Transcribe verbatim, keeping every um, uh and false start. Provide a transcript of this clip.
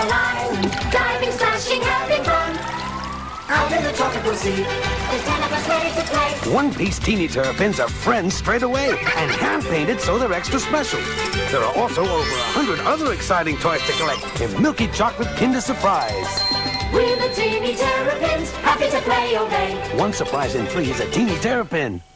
tropical island, diving, splashing, having fun. Out in the tropical sea, there's ten of us ready to play. One-piece Teeny Terrapins are friends straight away and hand-painted so they're extra special. There are also over a hundred other exciting toys to collect in Milky Chocolate Kinder Surprise. We're the Teeny Terrapins, happy to play all day. One surprise in three is a Teeny Terrapin.